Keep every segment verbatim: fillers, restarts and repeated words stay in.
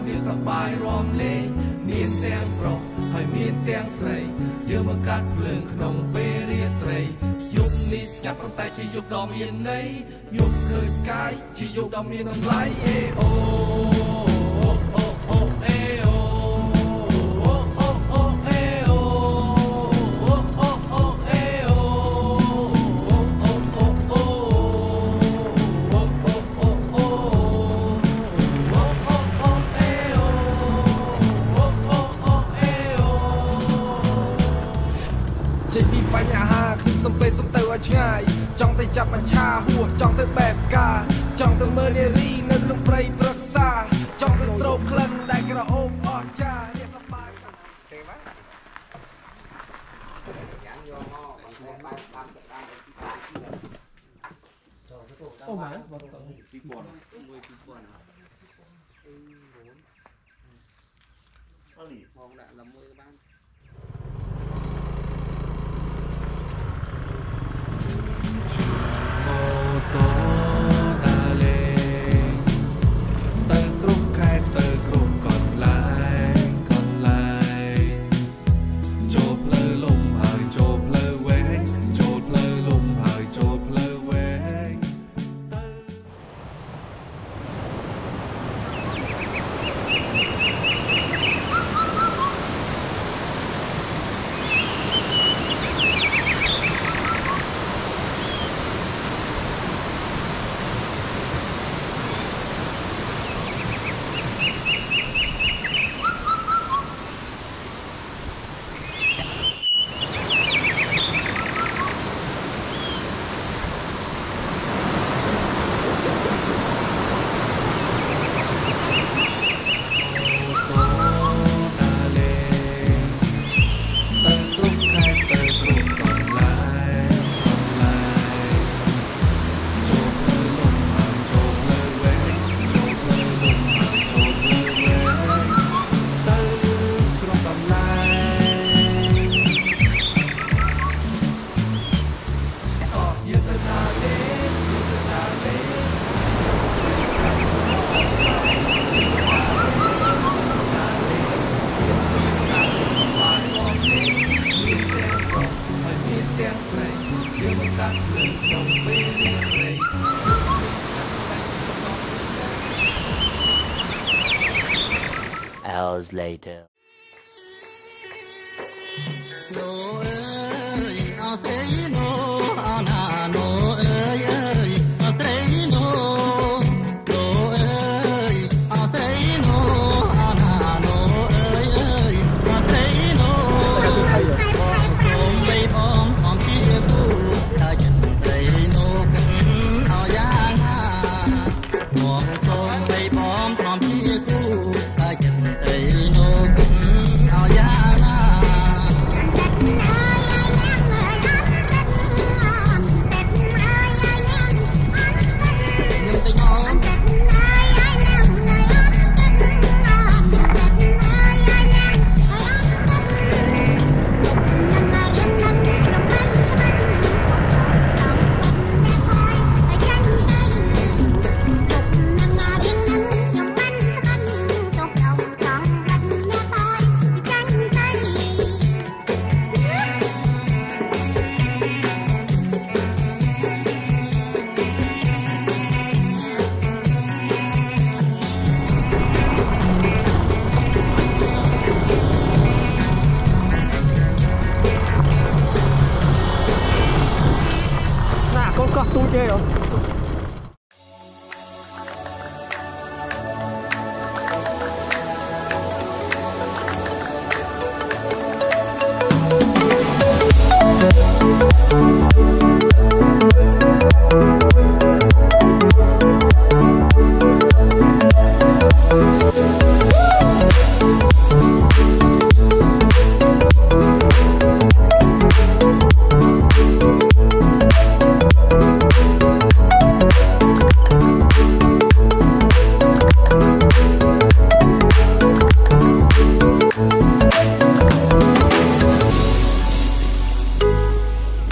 មានសបាយរំលេងមានទាំងប្រុសហើយមានទាំងស្រីយើងមកកាត់ភ្លើងក្នុងពេលរាត្រីយុគនេះស្ងាត់ប៉ុន្តែជាយុគដ៏មានន័យយុគឃើញកាយជាយុគដ៏មានតម្លៃអេអូអូអូអេអូបញ្ហាខ្ញុំសំពេសំទៅឲ្យឆ្ងាយចង់ទៅចាប់បញ្ឆាហួចង់ទៅបែបការចង់ទៅមើលនារីនៅក្នុងព្រៃប្រឹក្សាចង់ទៅស្រោបក្លិនដែលក្រអូបអស្ចារ្យនេះសប្បាយទេមកយ៉ាងយកមកបងតែបែបតាមទៅតាមទីតាអូម៉ែបងទៅពីពាន់មួយពីពាន់អលីមកដាក់លមួយបាន Hours later. No, I'll say no, Anna, no, I'll say no, no, I'll say no, Anna, no, I'll say no. Không lấy bom, không chia cũ, ta chỉ thấy no, ao giang ha. Không lấy bom, không chia cũ, ta chỉ thấy no, ao giang ha. Có tu chơi rồi.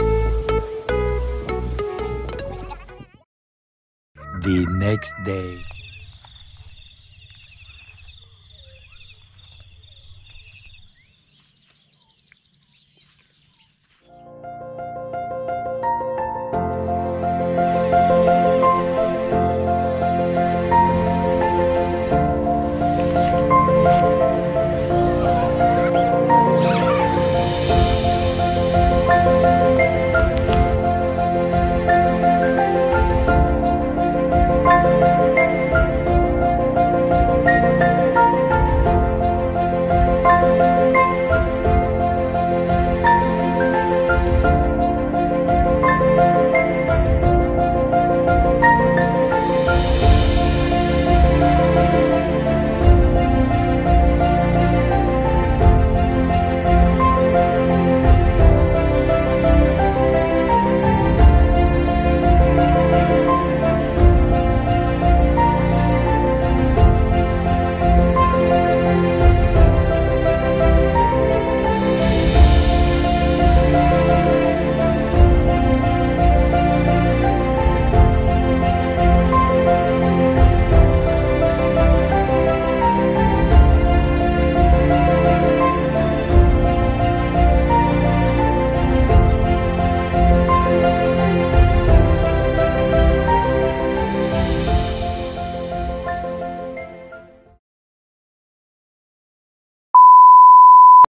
The next day.